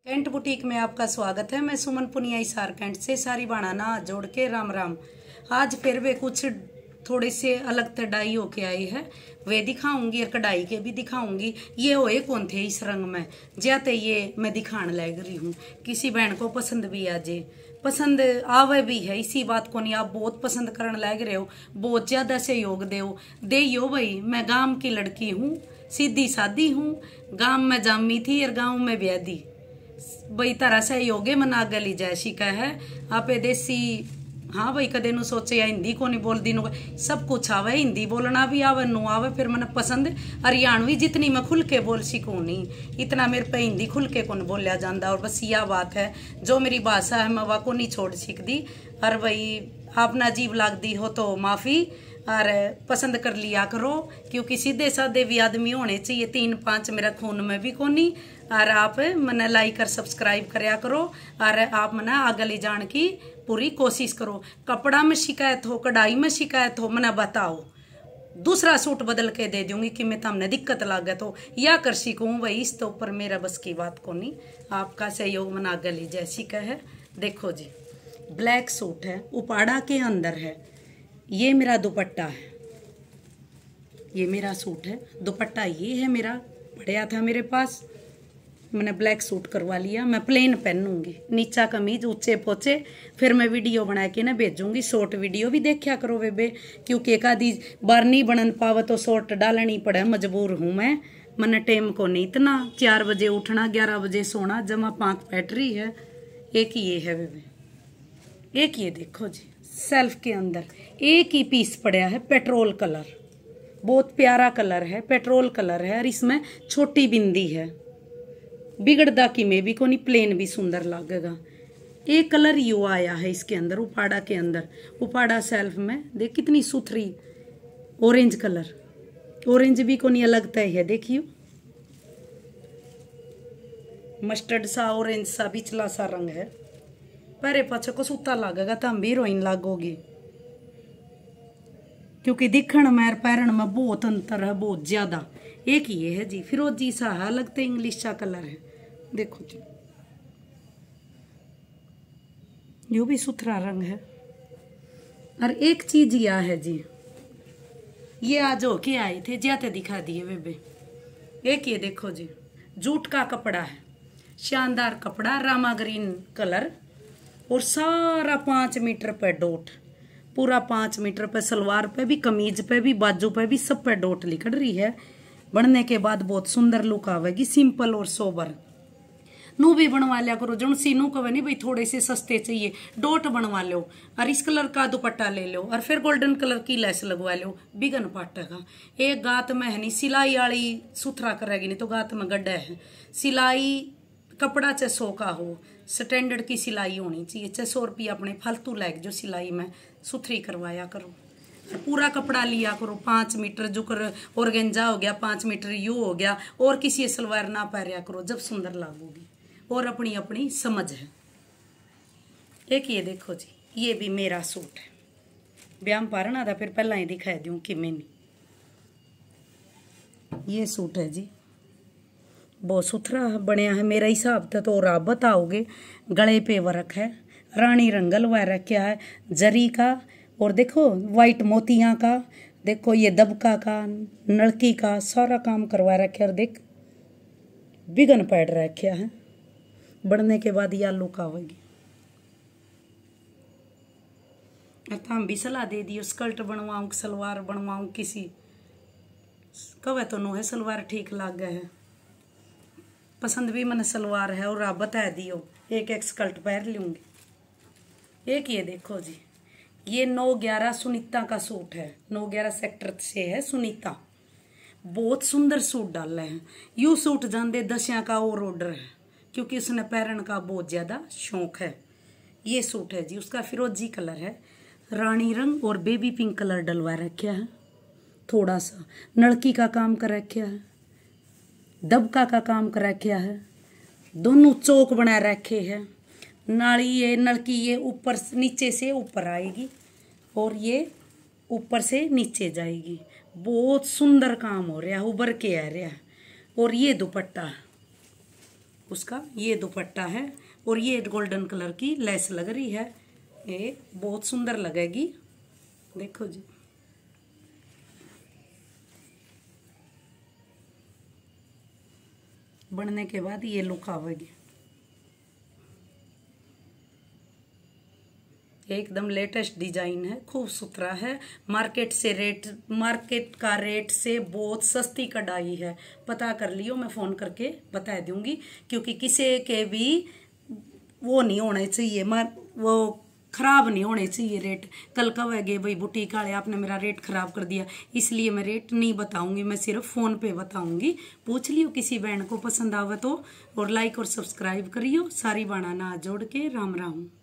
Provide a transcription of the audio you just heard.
Cantt boutique में आपका स्वागत है। मैं सुमन पुनिया हिसार कैंट से सारी बनाना जोड़ के राम राम। आज फिर वे कुछ थोड़े से अलग तड़ाई होके आई है, वे दिखाऊंगी और कढ़ाई के भी दिखाऊंगी। ये होए कौन थे इस रंग में ज्यादा ये मैं दिखाने लग रही हूँ। किसी बहन को पसंद भी आ जे, पसंद आवे भी है, इसी बात को नहीं आप बहुत पसंद करने लग रहे हो, बहुत ज्यादा सहयोग दे भाई। मैं गांव की लड़की हूँ, सीधी सादी हूँ, गांव में जामी थी और गांव में ब्याह दी भाई। तरह सहयोग मना गली जैसी का है आपे देसी। हाँ भाई कदे नु सोचे या हिंदी को नहीं बोल दी सब कुछ आवे, हिंदी बोलना भी आवे नु आवे। फिर मैंने पसंद हरियाणवी जितनी मैं खुल के बोल सकूँ नहीं, इतना मेरे पे हिंदी खुल के कौन बोलिया जाता। और बस यह बात है, जो मेरी भाषा है मैं वह को नहीं छोड़ सकती। और भाई आप ना अजीब लगती हो तो माफ़ी, और पसंद कर लिया करो, क्योंकि सीधे साधे भी आदमी होने चाहिए। 3-5 मेरा खून में भी कोनी। और आप मने लाइक और सब्सक्राइब करया करो, और आप मने आगे ले जाने की पूरी कोशिश करो। कपड़ा में शिकायत हो, कढ़ाई में शिकायत हो, मने बताओ, दूसरा सूट बदल के दे दूंगी कि मैं तमने दिक्कत लागे तो या कर सीखूँ भाई। इस तो ऊपर मेरा बस की बात को नहीं, आपका सहयोग मना आगे ले जैसी का है। देखो जी, ब्लैक सूट है, उपाड़ा के अंदर है। ये मेरा दुपट्टा है, ये मेरा सूट है, दुपट्टा ये है मेरा, पड़िया था मेरे पास, मैंने ब्लैक सूट करवा लिया। मैं प्लेन पहनूंगी, नीचा कमीज ऊंचे पोचे। फिर मैं वीडियो बना के ना भेजूंगी, शॉर्ट वीडियो भी देखा करो बेबे, क्योंकि एक आधी बार नहीं बनन पावे तो शॉर्ट डालनी पड़े, मजबूर हूँ मैं। मैंने टाइम को नहीं इतना, 4 बजे उठना, 11 बजे सोना, जमा 5 बैटरी है। एक ये है बेबे, एक ये देखो जी, सेल्फ के अंदर एक ही पीस पड़ा है, पेट्रोल कलर, बहुत प्यारा कलर है, पेट्रोल कलर है। और इसमें छोटी बिंदी है, बिगड़दा की में भी कोनी, प्लेन भी सुंदर लगेगा। एक कलर यू आया है इसके अंदर, उपाड़ा के अंदर, उपाड़ा सेल्फ में देख कितनी सुथरी ऑरेंज कलर, ऑरेंज भी कोनी अलग तय है, देखियो मस्टर्ड सा ऑरेंज सा बिचला सा रंग है। परे पाछे को सूता लगेगा तो हम भी हीरोइन लागोगी, क्योंकि दिखण में पैरण में बहुत अंतर है, बहुत ज्यादा। एक ये है जी, फिरोजी सा है, लगता है इंग्लिश सा कलर है, देखो जी, यो भी सुथरा रंग है। और एक चीज यह है जी, ये आज हो के आए थे, ज्यादा दिखा दिए बेबे। एक ये देखो जी, जूट का कपड़ा है, शानदार कपड़ा, रामा ग्रीन कलर, और सारा 5 मीटर पे डोट, पूरा 5 मीटर पे, सलवार पे भी, कमीज पे भी, बाजू पे भी, सब पे डोट लिकड़ रही है। बनने के बाद बहुत सुंदर लुक आवेगी, सिंपल और सोबर। नू भी बनवा लिया करो, जो सीनू कवे नहीं भाई थोड़े से सस्ते चाहिए, डोट बनवा लो, और इस कलर का दुपट्टा ले लो, और फिर गोल्डन कलर की लेस लगवा लो, बिगन पाटेगा। एक गात में है नहीं, सिलाई वाली सुथरा करेगी, नहीं तो गात में गड्ढा है। सिलाई कपड़ा 600 का हो, स्टैंडर्ड की सिलाई होनी चाहिए। 600 रुपया अपने फालतू लायक जो सिलाई में सुथरी करवाया करो। पूरा कपड़ा लिया करो, 5 मीटर जो कर ऑर्गेंजा हो गया, 5 मीटर यू हो गया, और किसी सलवार ना पहरिया करो, जब सुंदर लागोगी। और अपनी अपनी समझ है। एक ये देखो जी, ये भी मेरा सूट है, ब्याह पारना था, फिर पहला ही दिखा दूं कि मैंने, ये सूट है जी, बहुत सुथरा बनया है मेरा हिसाब था। तो और आप बताओगे, गले पे वर्क है, रानी रंगल वह रखा है जरी का, और देखो वाइट मोतियां का, देखो ये दबका का, नलकी का, सारा काम करवा रखे। और देख बिगन पैड रखा है, बढ़ने के बाद यह लुक आवेगी। हम भी सलाह दे दियो, स्कर्ट बनवाऊं, सलवार बनवाऊं, किसी कवे तो नो है सलवार ठीक लग गए है, पसंद भी मैंने सलवार है, और आप बता दियो, एक स्कर्ट पहन लूंगी। एक ये देखो जी, ये 9-11 सुनीता का सूट है, 9-11 सेक्टर से है सुनीता, बहुत सुंदर सूट डाला है। यू सूट जान दसिया का और ऑर्डर है, क्योंकि उसने पहनने का बहुत ज्यादा शौक है। ये सूट है जी, उसका फिरोजी कलर है, रानी रंग और बेबी पिंक कलर डलवा रखा है, थोड़ा सा नलकी का काम कर रखा है, दबका का काम कर रखा है, दोनों चौक बना रखे है। नाली ये नलकी ये ऊपर नीचे से ऊपर आएगी, और ये ऊपर से नीचे जाएगी, बहुत सुंदर काम हो रहा है, उबर के आ रहा है। और ये दुपट्टा, उसका ये दुपट्टा है और ये गोल्डन कलर की लेस लग रही है, ये बहुत सुंदर लगेगी। देखो जी, बनने के बाद ये लुक आवेगी। एकदम लेटेस्ट डिजाइन है, खूब सुथरा है। मार्केट का रेट से बहुत सस्ती कढ़ाई है। पता कर लियो, मैं फोन करके बता दूंगी, क्योंकि किसी के भी वो नहीं होने चाहिए, वो खराब नहीं होने चाहिए रेट। कल कहोगे भाई बुटीक वाले आपने मेरा रेट खराब कर दिया, इसलिए मैं रेट नहीं बताऊंगी, मैं सिर्फ फोन पे बताऊंगी। पूछ लियो किसी बहन को पसंद आवे तो, और लाइक और सब्सक्राइब करियो। सारी बाणा ना जोड़ के राम राम।